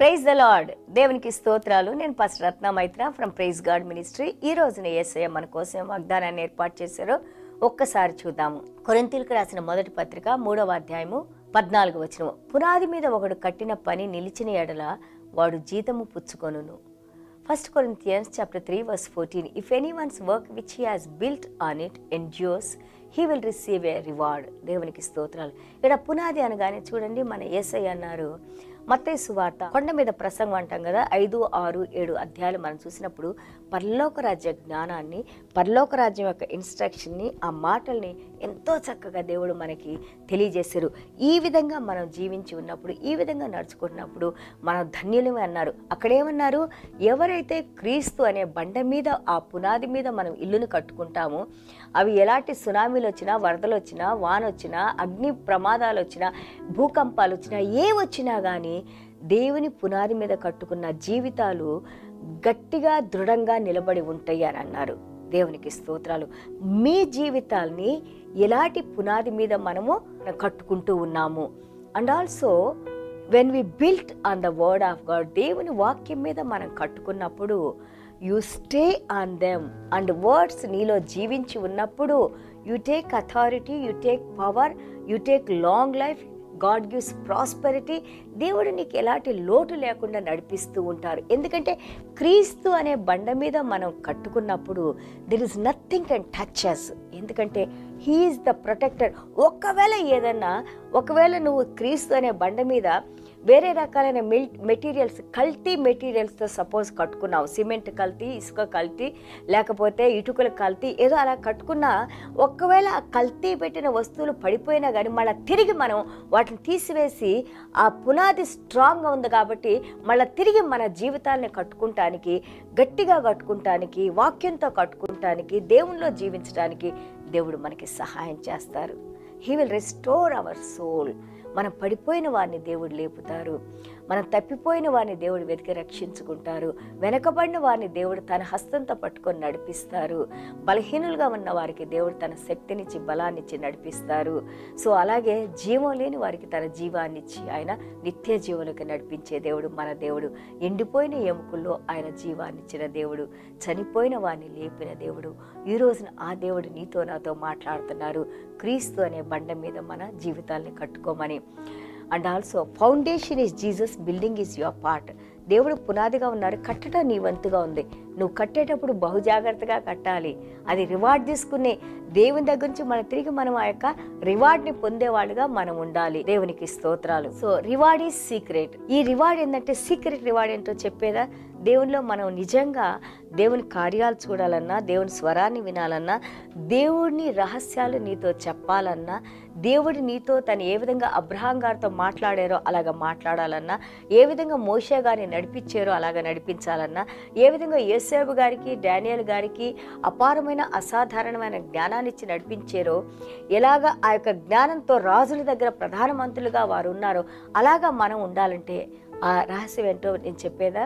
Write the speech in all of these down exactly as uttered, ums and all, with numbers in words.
Praise the lord. దేవునికి స్తోత్రాలు. నేను pastor Ratna Maitra from Praise God Ministry. ఈ రోజున యేసయ్య మన కోసం వాగ్దానాన్ని ఏర్పాటు చేశారో ఒక్కసారి చూద్దాము. కొరింథీయులకు రాసిన మొదటి పత్రిక మూడవ అధ్యాయము పద్నాలుగు వచనము. పునాది మీద ఒకడు కట్టిన పని నిలిచిన ఎడల వాడు జీతము పుచ్చుకొనును. First Corinthians chapter three verse fourteen. If anyone's work which he has built on it endures, he will receive a reward. దేవునికి స్తోత్రాలు. ఇక్కడ పునాది అనగానే చూడండి, మన యేసయ్య అన్నారు, మత్తయి సువార్త కొండ మీద ప్రసంగం అంటాం కదా, ఐదు ఆరు ఏడు అధ్యాయాలు మనం చూసినప్పుడు పరలోక రాజ్య జ్ఞానాన్ని, పరలోక రాజ్యం యొక్క ఇన్స్ట్రక్షన్ని, ఆ మాటల్ని ఎంతో చక్కగా దేవుడు మనకి తెలియజేశారు. ఈ విధంగా మనం జీవించి ఉన్నప్పుడు, ఈ విధంగా నడుచుకున్నప్పుడు మనం ధన్యులమే అన్నారు. అక్కడేమన్నారు, ఎవరైతే క్రీస్తు అనే బండ మీద, ఆ పునాది మీద మనం ఇల్లును కట్టుకుంటామో, అవి ఎలాంటి సునామీలు వచ్చినా, వరదలు వచ్చినా, వాన వచ్చినా, అగ్ని ప్రమాదాలు వచ్చినా, భూకంపాలు వచ్చినా, ఏ వచ్చినా కానీ దేవుని పునాది మీద కట్టుకున్న జీవితాలు గట్టిగా దృఢంగా నిలబడి ఉంటాయి అని అన్నారు. దేవునికి స్తోత్రాలు. మీ జీవితాల్ని ఎలాంటి పునాది మీద మనము కట్టుకుంటూ ఉన్నాము. And also when we built on the word of God, దేవుని వాక్యం మీద మనం కట్టుకున్నప్పుడు you stay on them and words నీలో జీవించి ఉన్నప్పుడు you take authority, you take power, you take long life, God gives prosperity. దేవుడు నీకు ఎలాంటి లోటు లేకుండా నడిపిస్తూ ఉంటారు. ఎందుకంటే క్రీస్తు అనే బండ మీద మనం కట్టుకున్నప్పుడు there is nothing can touch us. ఎందుకంటే హీ ఈజ్ ద ప్రొటెక్టర్. ఒకవేళ ఏదన్నా, ఒకవేళ నువ్వు క్రీస్తు అనే బండ మీద వేరే రకాలైన మెల్ మెటీరియల్స్, కల్తీ మెటీరియల్స్తో సపోజ్ కట్టుకున్నావు, సిమెంట్ కల్తీ, ఇసుక కల్తీ, లేకపోతే ఇటుకల కల్తీ, ఏదో అలా కట్టుకున్నా, ఒకవేళ ఆ కల్తీ పెట్టిన వస్తువులు పడిపోయినా కానీ మళ్ళీ తిరిగి మనం వాటిని తీసివేసి, ఆ పునాది స్ట్రాంగ్గా ఉంది కాబట్టి మళ్ళీ తిరిగి మన జీవితాలని కట్టుకుంటానికి, గట్టిగా కట్టుకుంటానికి, వాక్యంతో కట్టుకుంటానికి, దేవునిలో జీవించడానికి దేవుడు మనకి సహాయం చేస్తారు. He will restore our soul. మనం పడిపోయిన వారిని దేవుడు లేపుతారు. మనం తప్పిపోయిన వారిని దేవుడు వెతికి రక్షించుకుంటారు. వెనకబడిన వారిని దేవుడు తన హస్తంతో పట్టుకొని నడిపిస్తారు. బలహీనులుగా ఉన్న వారికి దేవుడు తన శక్తినిచ్చి, బలాన్నిచ్చి నడిపిస్తారు. సో అలాగే జీవం లేని వారికి తన జీవాన్నిచ్చి ఆయన నిత్య జీవులకు నడిపించే దేవుడు మన దేవుడు. ఎండిపోయిన ఎముకల్లో ఆయన జీవాన్నిచ్చిన దేవుడు, చనిపోయిన వారిని లేపిన దేవుడు. ఈ రోజున ఆ దేవుడు నీతో నాతో మాట్లాడుతున్నారు. క్రీస్తు అనే బండ మీద మన జీవితాల్ని కట్టుకోమని. And also foundation is Jesus, building is your part. దేవుడు పునాదిగా ఉన్నారు, కట్టడం నీ వంతుగా ఉంది. నువ్వు కట్టేటప్పుడు బహు జాగ్రత్తగా కట్టాలి. అది రివార్డ్ తీసుకునే దేవుని దగ్గర నుంచి మనం తిరిగి మనం ఆ యొక్క రివార్డ్ని పొందేవాళ్ళుగా మనం ఉండాలి. దేవునికి స్తోత్రాలు. So reward is secret. ఈ రివార్డ్ ఏంటంటే, సీక్రెట్ రివార్డ్ ఏంటో చెప్పేదా, దేవునిలో మనం నిజంగా దేవుని కార్యాలు చూడాలన్నా, దేవుని స్వరాన్ని వినాలన్నా, దేవుడిని రహస్యాలు నీతో చెప్పాలన్నా, దేవుడు నీతో తను ఏ విధంగా అబ్రహాం గారితో మాట్లాడారో అలాగ మాట్లాడాలన్నా, ఏ విధంగా మోషే గారిని నడిపించారో అలాగ నడిపించాలన్నా, ఏ విధంగా యోసేపు గారికి, డానియేల్ గారికి అపారమైన అసాధారణమైన జ్ఞానాన్ని ఇచ్చి నడిపించారో, ఎలాగ ఆ యొక్క జ్ఞానంతో రాజుల దగ్గర ప్రధానమంత్రులుగా వారు ఉన్నారో అలాగా మనం ఉండాలంటే ఆ రహస్యం ఏంటో నేను చెప్పేదా,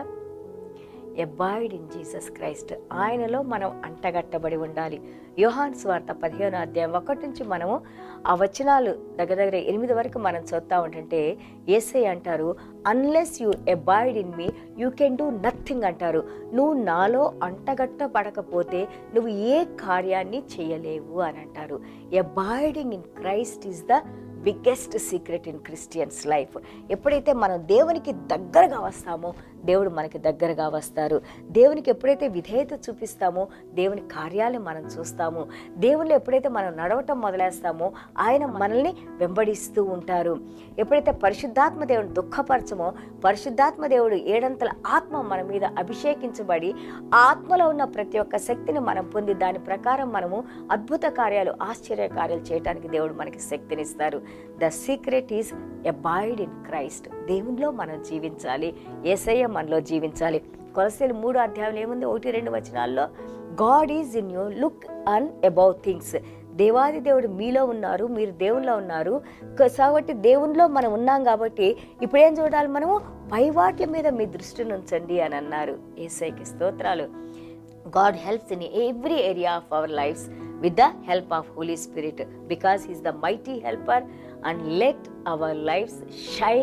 అబాయిడ్ ఇన్ జీసస్ క్రైస్ట్. ఆయనలో మనం అంటగట్టబడి ఉండాలి. యోహాను సువార్త పదిహేను అధ్యాయం ఒకటి నుంచి మనము ఆ వచనాలు దగ్గర దగ్గర ఎనిమిది వరకు మనం చదువుతా ఉంటుంటే యేసయ్య అంటారు, unless you abide in me you can do nothing అంటారు. నువ్వు నాలో అంటగట్టబడకపోతే నువ్వు ఏ కార్యాన్ని చేయలేవు అని అంటారు. Abiding in Christ is the biggest secret in Christians life. ఎప్పుడైతే మనం దేవునికి దగ్గరగా వస్తామో దేవుడు మనకి దగ్గరగా వస్తారు. దేవునికి ఎప్పుడైతే విధేయత చూపిస్తామో దేవుని కార్యాలను మనం చూస్తాము. దేవుళ్ళు ఎప్పుడైతే మనం నడవటం మొదలేస్తామో ఆయన మనల్ని వెంబడిస్తూ ఉంటారు. ఎప్పుడైతే పరిశుద్ధాత్మ దేవుని దుఃఖపరచమో పరిశుద్ధాత్మ దేవుడు ఏడంతల ఆత్మ మన మీద అభిషేకించబడి ఆత్మలో ఉన్న ప్రతి ఒక్క శక్తిని మనం పొంది దాని ప్రకారం మనము అద్భుత కార్యాలు, ఆశ్చర్య కార్యాలు చేయడానికి దేవుడు మనకి శక్తినిస్తారు. The secret is abide in Christ. దేవునిలో మనం జీవించాలి, యేసయ్య మనలో జీవించాలి. కొలస్సీలు మూడు అధ్యాయంలో ఏముంది, ఒకటి రెండు వచనాల్లో God is in you, look on about things. దేవాది దేవుడు మీలో ఉన్నారు, మీరు దేవునిలో ఉన్నారు కాబట్టి దేవునిలో మనం ఉన్నాం కాబట్టి ఇప్పుడు ఏం చూడాలి, మనము పై వాటి మీద మీ దృష్టిని ఉంచండి అని అన్నారు. యేసయ్యకి స్తోత్రాలు. God helps in every area of our lives with the help of Holy Spirit because He is the mighty helper, and let our lives shine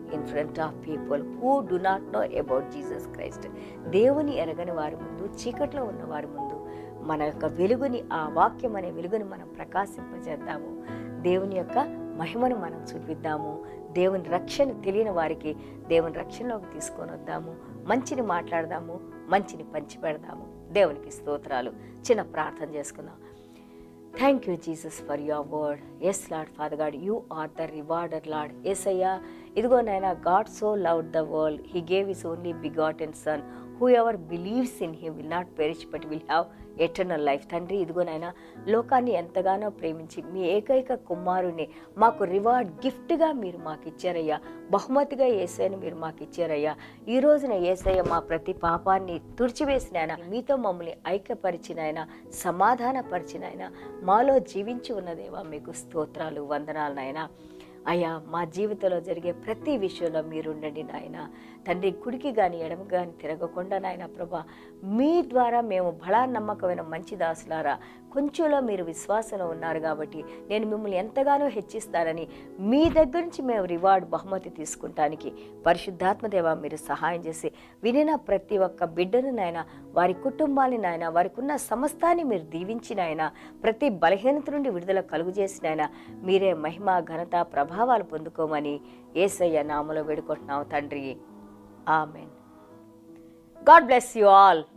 in front of people who do not know about Jesus Christ. దేవుని ఎరగని వారి ముందు, చీకట్లో ఉన్న వారి ముందు మన యొక్క వెలుగుని, ఆ వాక్యం అనే వెలుగుని మనం ప్రకాశింపజేద్దాము. దేవుని యొక్క మహిమను మనం చూపిద్దాము. దేవుని రక్షణ తెలియని వారికి దేవుని రక్షణలోకి తీసుకొని వద్దాము. మంచిని మాట్లాడదాము, మంచిని పంచిపెడదాము. దేవునికి స్తోత్రాలు. చిన్న ప్రార్థన చేసుకుందాం. Thank you Jesus for your word. Yes Lord Father God, you are the rewarder Lord. Yes అయ్యా, ఇదిగో నాయన, God so loved the world, he gave his only begotten son, whoever believes in him will not perish but will have eternal life. తండ్రి, ఇదిగో నాయన, లోకాన్ని ఎంతగానో ప్రేమించి మీ ఏకైక కుమారుణ్ణి మాకు రివార్డ్ గిఫ్ట్గా మీరు మాకు ఇచ్చారయ్యా. బహుమతిగా యేసయ్యని మీరు మాకు ఇచ్చారయ్యా. ఈ రోజున యేసయ్య మా ప్రతి పాపాన్ని తుడిచివేసిన ఆయన, మీతో మమ్మల్ని ఐక్యపరిచిన ఆయన, సమాధానపరిచిన ఆయన, మాలో జీవించి ఉన్నదేవా మీకు స్తోత్రాలు, వందనాలు నాయన. అయ్యా, మా జీవితంలో జరిగే ప్రతి విషయంలో మీరుండండి నాయన. తండ్రి, కుడికి కానీ ఎడమ కానీ తిరగకుండా నాయన ప్రభా, మీ ద్వారా మేము బలా నమ్మకమైన మంచి దాసులారా, కొంచెంలో మీరు విశ్వాసంలో ఉన్నారు కాబట్టి నేను మిమ్మల్ని ఎంతగానో హెచ్చిస్తానని మీ దగ్గర నుంచి మేము రివార్డ్ బహుమతి తీసుకుంటానికి పరిశుద్ధాత్మదేవ మీరు సహాయం చేసి వినిన ప్రతి ఒక్క బిడ్డను నాయన, వారి కుటుంబాన్ని నాయన, వారికి ఉన్న సమస్తాన్ని మీరు దీవించిన ఆయన, ప్రతి బలహీనత నుండి విడుదల కలుగు చేసిన ఆయన, మీరే మహిమ ఘనత ప్రభావాలు పొందుకోమని యేసయ్య నామములో వేడుకుంటున్నాం తండ్రి. Amen. God bless you all.